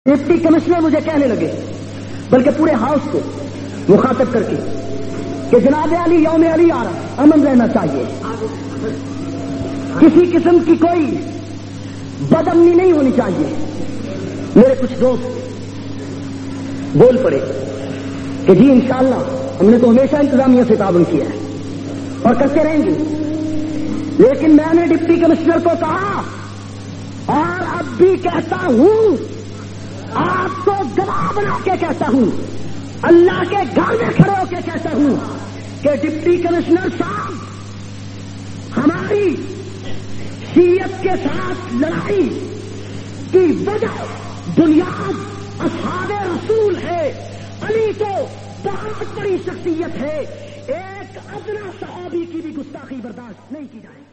Deputy commissioner मुझे कहने लगे, बल्कि पूरे हाउस को मुखातब करके कि जनाब अली यौम अली आ रहा, अमन रहना चाहिए, किसी किस्म की कोई बदअमनी नहीं होनी चाहिए। मेरे कुछ दोस्त बोल पड़े कि जी इंशाअल्लाह हमने तो हमेशा इंतजामिया से ताउन किया है और करते रहेंगे, लेकिन मैंने डिप्टी कमिश्नर को कहा और अब भी कहता हूं, आपको गवाह बना के कहता हूं, अल्लाह के घर में खड़े होकर कहता हूं कि डिप्टी कमिश्नर साहब, हमारी शीयत के साथ लड़ाई की वजह बुनियाद असहाबे रसूल है। अली तो बहुत बड़ी शख्सियत है, एक अदना सहाबी की भी गुस्ताखी बर्दाश्त नहीं की जाएगी।